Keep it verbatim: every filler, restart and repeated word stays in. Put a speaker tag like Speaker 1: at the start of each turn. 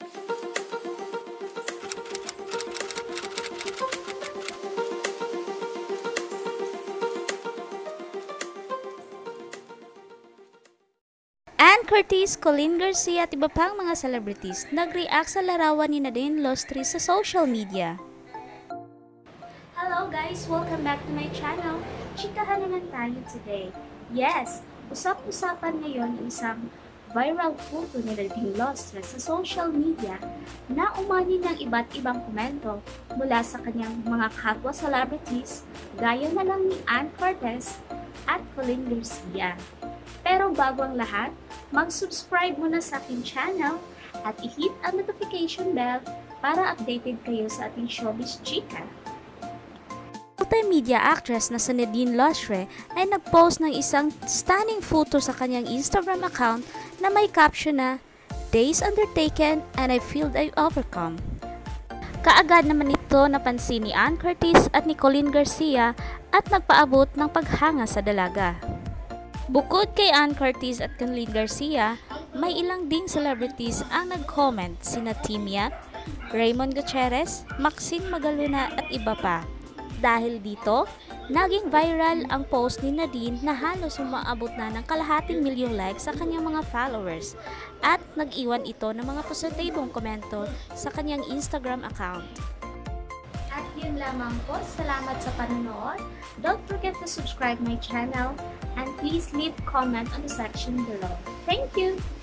Speaker 1: Ann Curtis, Colleen Garcia at iba pang mga celebrities nag-react sa larawan ni Nadine Lostre sa social media.
Speaker 2: Hello guys! Welcome back to my channel. Chikahan naman tayo today. Yes, usap-usapan ngayon ang isang viral photo ni Nadine Lostre sa social media na umani ng iba't ibang komento mula sa kanyang mga kapwa celebrities gaya na lang ni Ann Curtis at Colleen Garcia. Pero bago ang lahat, mag-subscribe muna sa aking channel at i-hit ang notification bell para updated kayo sa ating showbiz chika.
Speaker 1: Multimedia actress na si Nadine Lostre ay nag-post ng isang stunning photo sa kanyang Instagram account na may caption na "Days undertaken and I feel I overcome." Kaagad naman ito napansin ni Ann Curtis at ni Colleen Garcia at nagpaabot ng paghanga sa dalaga. Bukod kay Ann Curtis at Colleen Garcia, may ilang ding celebrities ang nag-comment sina Tim Yap, Raymond Gutierrez, Maxine Magaluna at iba pa. Dahil dito, naging viral ang post ni Nadine na halos umaabot na ng kalahating milyong likes sa kanyang mga followers at nag-iwan ito ng mga positibong komento sa kanyang Instagram account.
Speaker 2: At yun lamang po, salamat sa panonood. Don't forget to subscribe my channel and please leave comment on the section below. Thank you!